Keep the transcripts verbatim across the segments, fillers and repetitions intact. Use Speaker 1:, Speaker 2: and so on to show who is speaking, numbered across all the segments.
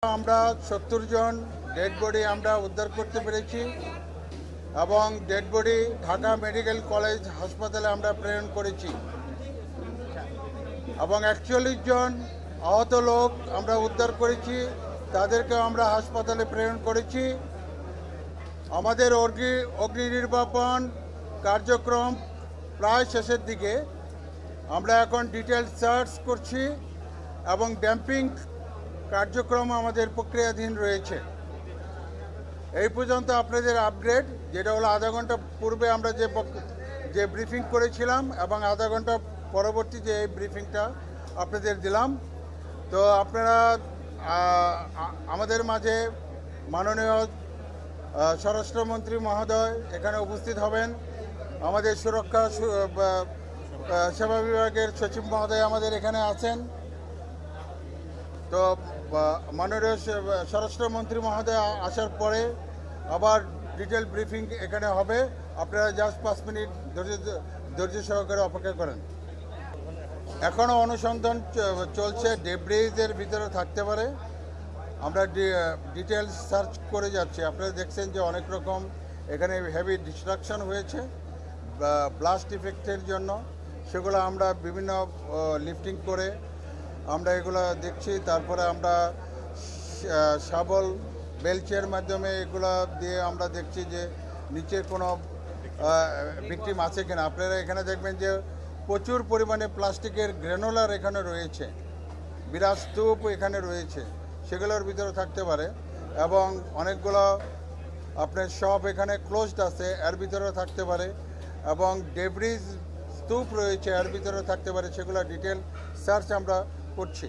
Speaker 1: আমরা সত্তর জন dead body আমরা উদ্ধার করতে পেরেছি এবং dead body Dhaka medical college হাসপাতালে আমরা প্রেরণ করেছি এবং একচল্লিশ জন আহত লোক আমরা উদ্ধার করেছি, তাদেরকে আমরা হাসপাতালে প্রেরণ করেছি। আমাদের অগ্নি অগ্নি নির্বাপন কার্যক্রম প্রায় শেষের দিকে। আমরা এখন ডিটেল সার্চ করছি এবং ড্যাম্পিং কার্যক্রম আমাদের প্রক্রিয়াধীন রয়েছে। এই পর্যন্ত আপনাদের আপগ্রেড, যেটা হলো আধা ঘন্টা পূর্বে আমরা যে যে ব্রিফিং করেছিলাম এবং আধা ঘন্টা পরবর্তী যে এই ব্রিফিংটা আপনাদের দিলাম। তো আপনারা আমাদের মাঝে মাননীয় স্বরাষ্ট্রমন্ত্রী মহোদয় এখানে উপস্থিত হবেন, আমাদের সুরক্ষা সেবা বিভাগের সচিব মহোদয় আমাদের এখানে আছেন। তো মাননীয় স্বরাষ্ট্রমন্ত্রী মহোদয় আসার পরে আবার ডিটেল ব্রিফিং এখানে হবে। আপনারা জাস্ট পাঁচ মিনিট ধৈর্য ধৈর্য সহকারে অপেক্ষা করেন। এখনও অনুসন্ধান চলছে, ডেব্রিজের ভিতরে থাকতে পারে। আমরা ডিটেলস সার্চ করে যাচ্ছি। আপনারা দেখছেন যে অনেক রকম এখানে হেভি ডিস্ট্রাকশন হয়েছে ব্লাস্ট ইফেক্টের জন্য, সেগুলো আমরা বিভিন্ন লিফটিং করে আমরা এগুলো দেখছি। তারপরে আমরা শাবল বেলচের মাধ্যমে এগুলো দিয়ে আমরা দেখছি যে নিচে কোনো ভিকটিম আছে কিনা। আপনারা এখানে দেখবেন যে প্রচুর পরিমাণে প্লাস্টিকের গ্রেনোলার এখানে রয়েছে, বিরাট স্তূপ এখানে রয়েছে, সেগুলোর ভিতরে থাকতে পারে। এবং অনেকগুলো আপনার শপ এখানে ক্লোজড আছে, এর ভিতরে থাকতে পারে। এবং ডেব্রিজ স্তূপ রয়েছে, এর ভিতরে থাকতে পারে। সেগুলো ডিটেল সার্চ আমরা করছি।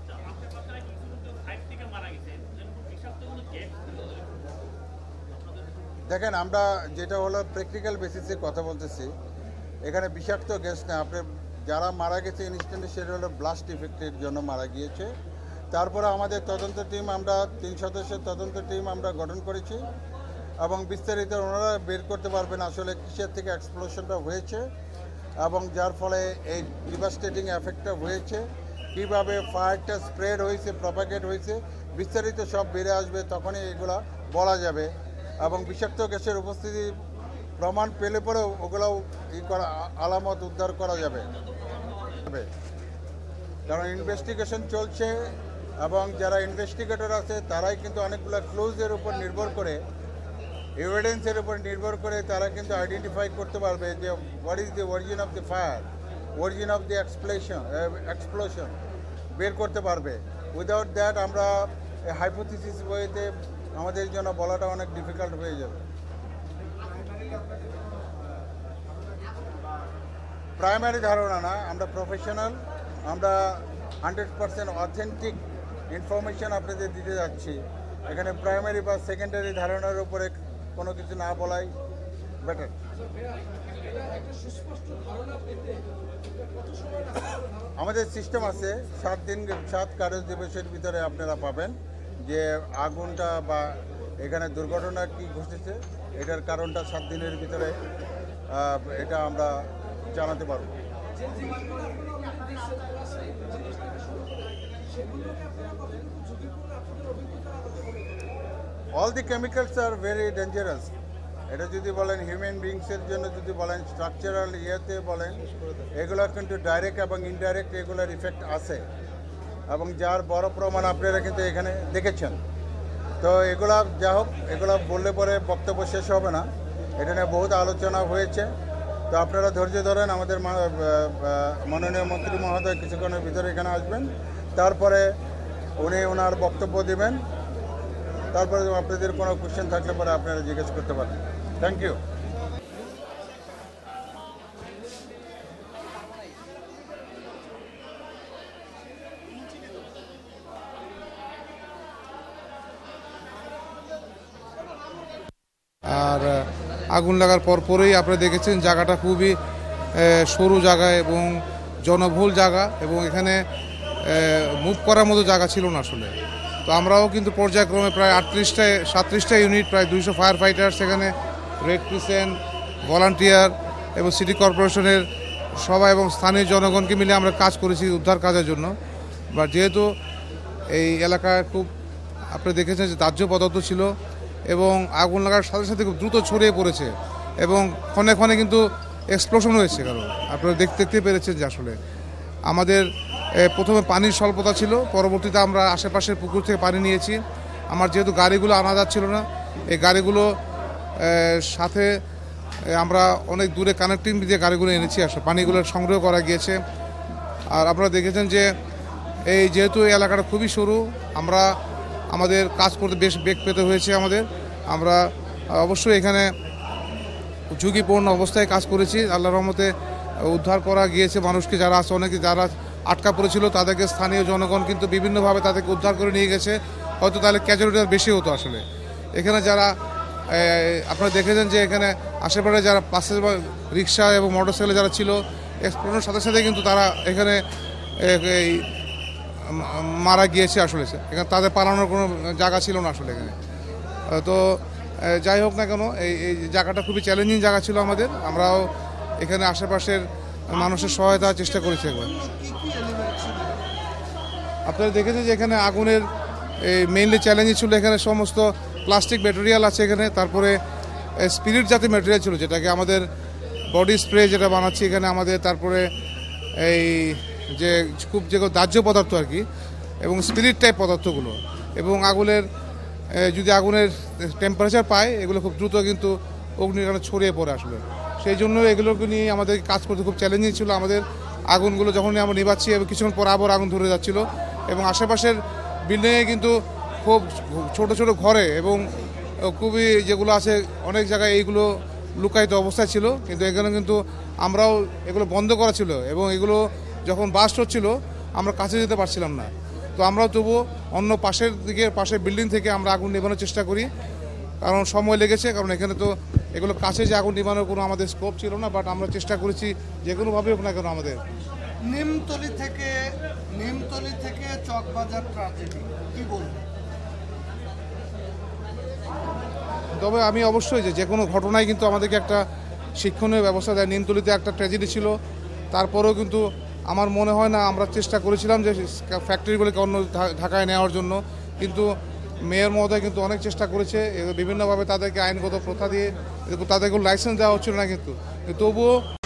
Speaker 1: দেখেন, আমরা যেটা হলো প্র্যাকটিক্যাল বেসিসে কথা বলতেছি, এখানে বিষাক্ত গ্যাস না। আপনি যারা মারা গেছে ইনস্ট্যান্টে সেটা হলো ব্লাস্ট ইফেক্টের জন্য মারা গিয়েছে। তারপরে আমাদের তদন্ত টিম, আমরা তিন সদস্যের তদন্ত টিম আমরা গঠন করেছি এবং বিস্তারিত ওনারা বের করতে পারবেন আসলে কিসের থেকে এক্সপ্লোশনটা হয়েছে এবং যার ফলে এই ডিভাস্টেটিং এফেক্টটা হয়েছে, কীভাবে ফায়ারটা স্প্রেড হয়েছে, প্রপাগেট হয়েছে, বিস্তারিত সব বেড়ে আসবে, তখনই এগুলা বলা যাবে। এবং বিষাক্ত গ্যাসের উপস্থিতি প্রমাণ পেলে পরেও ওগুলো ই করা আলামত উদ্ধার করা যাবে, কারণ ইনভেস্টিগেশন চলছে এবং যারা ইনভেস্টিগেটর আছে তারাই কিন্তু অনেকগুলো ক্লুজের উপর নির্ভর করে, এভিডেন্সের উপর নির্ভর করে তারা কিন্তু আইডেন্টিফাই করতে পারবে যে what is the origin of the fire, origin of the explosion explosion বের করতে পারবে। উইদাউট দ্যাট আমরা হাইপোথিসিস ওয়েতে আমাদের জন্য বলাটা অনেক ডিফিকাল্ট হয়ে যাবে। প্রাইমারি ধারণা না, আমরা প্রফেশনাল, আমরা হান্ড্রেড পারসেন্ট অথেন্টিক ইনফরমেশন আপনাদের দিতে যাচ্ছি। এখানে প্রাইমারি বা সেকেন্ডারি ধারণার উপরে কোনো কিছু না বলাই বেটার। আমাদের সিস্টেম আছে, সাত দিন সাত কাগজ দিবসের ভিতরে আপনারা পাবেন যে আগুনটা বা এখানে দুর্ঘটনা কি ঘটেছে, এটার কারণটা সাত দিনের ভিতরে এটা আমরা জানাতে পারব। অল দি কেমিক্যালস আর ভেরি ডেঞ্জারাস। এটা যদি বলেন হিউম্যান বিংসের জন্য, যদি বলেন স্ট্রাকচারাল ইয়েতে বলেন, এগুলোর কিন্তু ডাইরেক্ট এবং ইনডাইরেক্ট এগুলোর ইফেক্ট আছে এবং যার বড় প্রমাণ আপনারা কিন্তু এখানে দেখেছেন। তো এগুলা যা হোক, এগুলো বললে পরে বক্তব্য শেষ হবে না, এটা নিয়ে বহুত আলোচনা হয়েছে। তো আপনারা ধৈর্য ধরেন, আমাদের মাননীয় মন্ত্রী মহোদয় কিছুক্ষণের ভিতরে এখানে আসবেন, তারপরে উনি ওনার বক্তব্য দেবেন। তারপরে আপনাদের কোনো কোশ্চেন থাকলে পরে আপনারা জিজ্ঞেস করতে পারেন। Thank you.
Speaker 2: আর আগুন লাগার পরপরই আপনারা দেখেছেন জায়গাটা খুবই সরু জায়গা এবং জনবহুল জায়গা, এবং এখানে মুভ করার মতো জায়গা ছিল না আসলে। তো আমরাও কিন্তু পর্যায়ক্রমে প্রায় আটত্রিশটা সাতত্রিশটা ইউনিট, প্রায় দুইশো ফায়ার ফাইটার, সেখানে রেড ক্রিসেন্ট, ভলান্টিয়ার এবং সিটি কর্পোরেশনের সবাই এবং স্থানীয় জনগণকে মিলে আমরা কাজ করেছি উদ্ধার কাজের জন্য। বা যেহেতু এই এলাকায় খুব আপনি দেখেছেন যে দাহ্য পদার্থ ছিল এবং আগুন লাগার সাথে সাথে খুব দ্রুত ছড়িয়ে পড়েছে এবং ক্ষণে ক্ষণে কিন্তু এক্সপ্লোশন হয়েছে। কারণ আপনারা দেখতে দেখতে পেরেছেন যে আসলে আমাদের এ, প্রথমে পানির স্বল্পতা ছিল, পরবর্তীতে আমরা আশেপাশের পুকুর থেকে পানি নিয়েছি। আমার যেহেতু গাড়িগুলো আনা যাচ্ছিল না, এই গাড়িগুলো এ, সাথে এ, আমরা অনেক দূরে কানেক্টিং দিয়ে গাড়িগুলো এনেছি, আসলে পানিগুলো সংগ্রহ করা গিয়েছে। আর আপনারা দেখেছেন যে এই যেহেতু এই এলাকাটা খুবই সরু, আমরা আমাদের কাজ করতে বেশ বেগ পেতে হয়েছে আমাদের। আমরা অবশ্যই এখানে ঝুঁকিপূর্ণ অবস্থায় কাজ করেছি। আল্লাহর রহমতে উদ্ধার করা গিয়েছে মানুষকে, যারা আছে অনেকে যারা আটকা পড়েছিল তাদেরকে স্থানীয় জনগণ কিন্তু বিভিন্নভাবে তাদেরকে উদ্ধার করে নিয়ে গেছে। হয়তো তাহলে ক্যাজুয়ালিটি বেশি হতো আসলে। এখানে যারা আপনারা দেখেছেন যে এখানে আশেপাশে যারা বাসে রিক্সা এবং মোটরসাইকেলে যারা ছিল, এক্সপ্লোশনের সাথে সাথে কিন্তু তারা এখানে এই মারা গিয়েছে আসলে। এখানে তাদের পালানোর কোনো জায়গা ছিল না আসলে এখানে। তো যাই হোক না কেন, এই এই জায়গাটা খুবই চ্যালেঞ্জিং জায়গা ছিল আমাদের। আমরাও এখানে আশেপাশের মানুষের সহায়তার চেষ্টা করেছি একবার। আপনারা দেখেছেন যে এখানে আগুনের এই মেইনলি চ্যালেঞ্জ ছিল এখানে সমস্ত প্লাস্টিক ম্যাটেরিয়াল আছে এখানে, তারপরে স্পিরিট জাতীয় ম্যাটেরিয়াল ছিল যেটাকে আমাদের বডি স্প্রে যেটা বানাচ্ছি এখানে আমাদের, তারপরে এই যে খুব যেগুলো দাহ্য পদার্থ আর কি, এবং স্পিরিট টাইপ পদার্থগুলো, এবং আগুনের যদি আগুনের টেম্পারেচার পায় এগুলো খুব দ্রুত কিন্তু অগ্নিকাণ্ডে ছড়িয়ে পড়ে আসলে। সেই জন্য এগুলোকে নিয়ে আমাদের কাজ করতে খুব চ্যালেঞ্জিং ছিল আমাদের। আগুনগুলো যখনই আমরা নিভাচ্ছি এবং কিছুক্ষণ পর আবার আগুন ধরে যাচ্ছিল, এবং আশেপাশের বিল্ডিংয়ে কিন্তু খুব ছোট ছোট ঘরে এবং খুবই যেগুলো আছে অনেক জায়গায় এইগুলো লুকায়িত অবস্থায় ছিল, কিন্তু এখানে কিন্তু আমরাও এগুলো বন্ধ করা ছিল এবং এগুলো যখন বাস্ট হচ্ছিল আমরা কাছে যেতে পারছিলাম না। তো আমরাও তবুও অন্য পাশের দিকে পাশের বিল্ডিং থেকে আমরা আগুন নেভানোর চেষ্টা করি, কারণ সময় লেগেছে, কারণ এখানে তো এগুলো কাছে যে আগুন নেভানোর কোনো আমাদের স্কোপ ছিল না। বাট আমরা চেষ্টা করেছি যে কোনোভাবে হোক না কেন আমাদের।
Speaker 3: নিমতলি থেকে নিমতলি থেকে চকবাজার ট্র্যাজেডি কি বলবো?
Speaker 2: তবে আমি অবশ্যই যে যে কোনো ঘটনায় কিন্তু আমাদেরকে একটা শিক্ষণীয় ব্যবস্থা দেয়। নিমতলিতে একটা ট্র্যাজেডি ছিল, তারপরেও কিন্তু আমার মনে হয় না, আমরা চেষ্টা করেছিলাম যে ফ্যাক্টরিগুলোকে অন্য ঢাকায় নেওয়ার জন্য, কিন্তু মেয়র মহোদয় কিন্তু অনেক চেষ্টা করেছে বিভিন্নভাবে তাদেরকে আইনগত প্রথা দিয়ে, তাদেরকে লাইসেন্স দেওয়া হচ্ছিল না, কিন্তু তবুও